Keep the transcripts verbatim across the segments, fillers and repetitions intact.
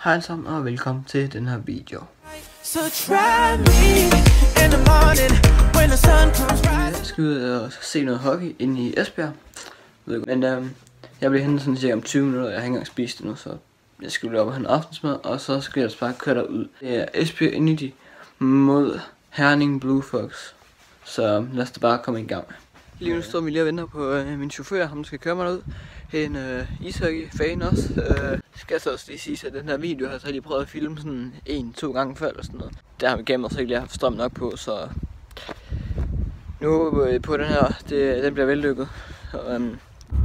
Hej sammen og velkommen til den her video. So try me in the morning when the sun comes Jeg skal ud og se noget hockey inde i Esbjerg. Men øhm, jeg bliver hentet sådan cirka om tyve minutter, jeg har ikke engang spist det nu, så jeg skal ud op og have en aftensmad, og så skal jeg bare køre derud. Det er Esbjerg Unity mod Herning Blue Fox, så lad os da bare komme i gang. Lige nu står vi lige og venter på øh, min chauffør, ham der skal køre mig derud. En øh, ishockey-fan også. Øh, skal så også lige sige, at den her video har jeg så lige prøvet at filme sådan en, to gange før eller sådan noget. Der har vi gennem så ikke lige haft strøm nok på, så nu øh, på den her, det, den bliver vellykket. Og, øhm,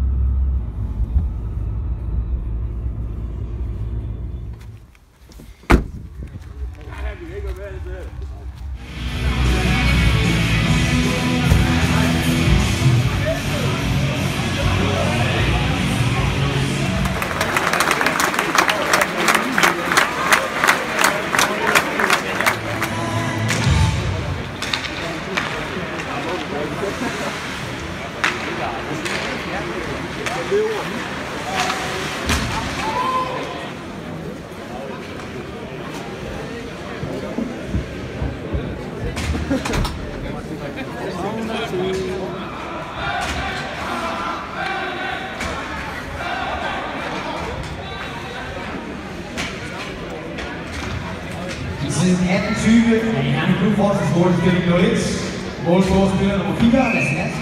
Siden atten tyve er Herning Blue Fox skolestilling nul et. Målscorespiller nummer fire, Lasse Lasse.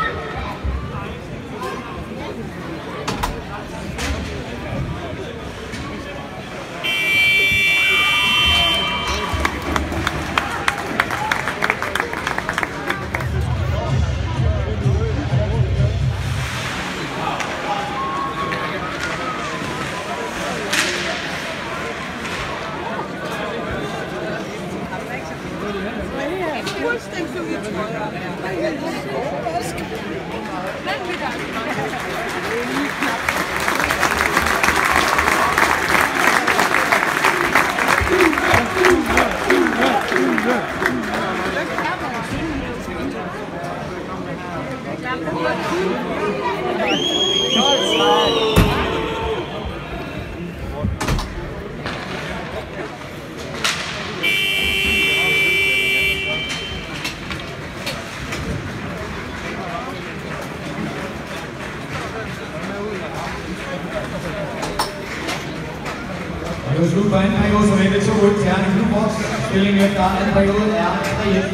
Det var slut på anden periode, som endte to et til Herning Blue Fox. Stillingen efter anden periode er tre et.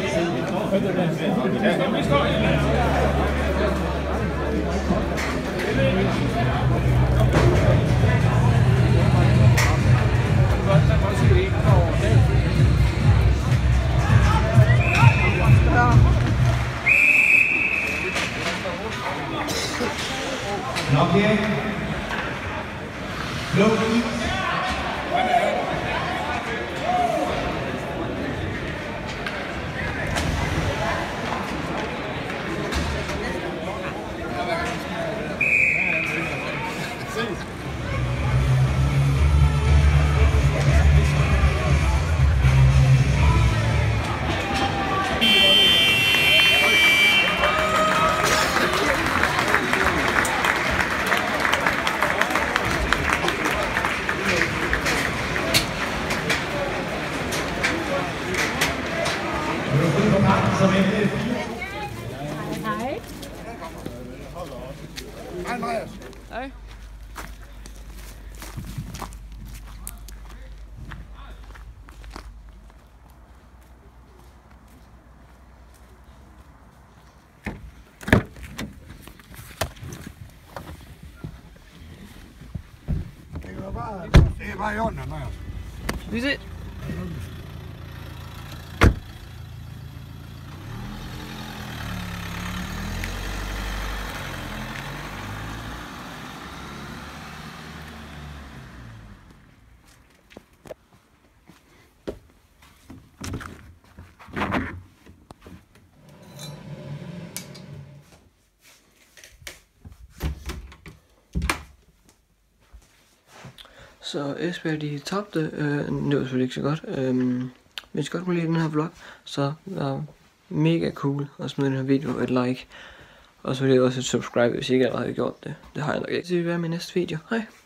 Blokering. Blokering. Hej. Hej, Majas. Hej. Det er bare, det er bare i orden, Majas. Vi ses. Så Esbjerg de tabte, øh, det var selvfølgelig ikke så godt. Øh, hvis I godt kunne lide den her vlog, så er mega cool at smide den her video et like. Og så vil jeg også et subscribe, hvis I ikke allerede har gjort det. Det har jeg nok ikke. Så vi vil være med i næste video. Hej!